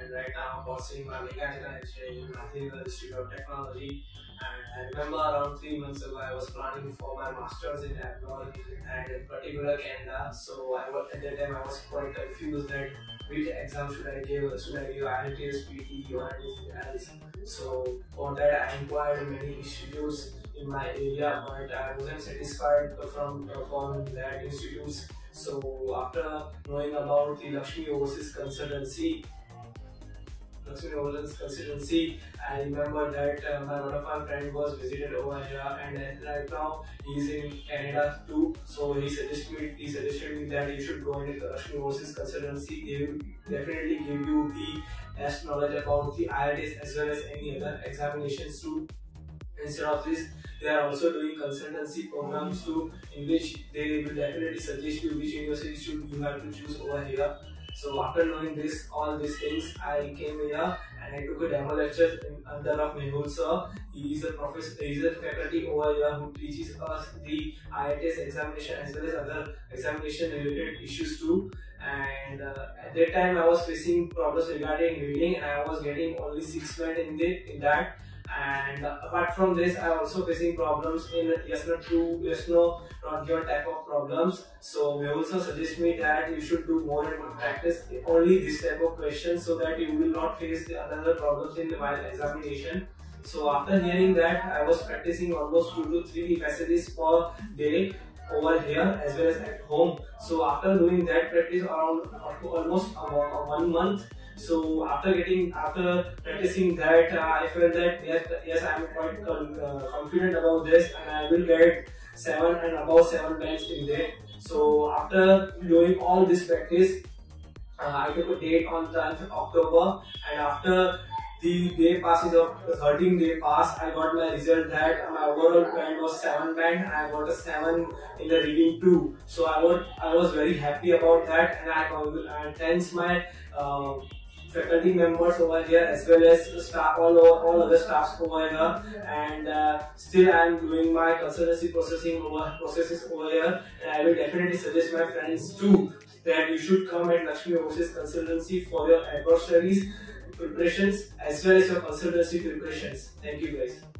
and right now I'm pursuing my mechanical engineering in Nathaniel Institute of Technology. And I remember around 3 months ago I was planning for my masters in abroad and in particular Canada. So at that time I was quite confused that which exam should I give? Should I give IELTS, PT or anything else? So for that I inquired many institutes in my area, but I wasn't satisfied from that institutes. So after knowing about the Lakshmi Overseas Consultancy, I remember that one of my friend was visited over here, and right now he's in Canada too. So he suggested me that you should go into the Lakshmi Overseas Consultancy. They will definitely give you the best knowledge about the IELTS as well as any other examinations too. Instead of this, they are also doing consultancy programs too, in which they will definitely suggest you which university should you have to choose over here. So after knowing all these things, I came here and I took a demo lecture under of Mehul sir. He is a professor, he is a faculty over here who teaches us the IELTS examination as well as other examination related issues too. And at that time I was facing problems regarding reading, and I was getting only 6 band in that. And apart from this, I am also facing problems in yes no true, yes no not given type of problems. So we also suggest me that you should do more and more practice only this type of questions, so that you will not face the other problems in while examination. So after hearing that, I was practicing almost 2 to 3 passages per day over here as well as at home. So after doing that practice around almost 1 month. So after practicing that, I felt that yes, I am quite confident about this, and I will get 7 and above 7 bands in there. So after doing all this practice, I took a date on 10th October, and after the day passes of the 13th day pass, I got my result that my overall band was 7 band, and I got a 7 in the reading too. So I was very happy about that, and thanks my faculty members over here as well as staff, all other staffs over here. And still I am doing my consultancy processes over here, and I will definitely suggest my friends too that you should come at Lakshmi Overseas Consultancy for your abroad studies preparations as well as your consultancy preparations. Thank you guys.